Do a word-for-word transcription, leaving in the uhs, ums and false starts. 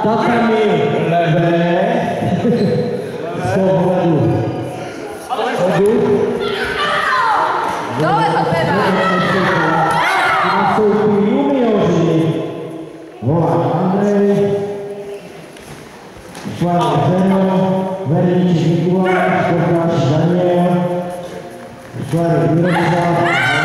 Tatami levé z pohledu chodu. Dole od teba. Nastoupí junioři. Volák Andrej, Švárek Zeno, Verníček Mikuláš, Kováč Daniel, Švárek Miroslav,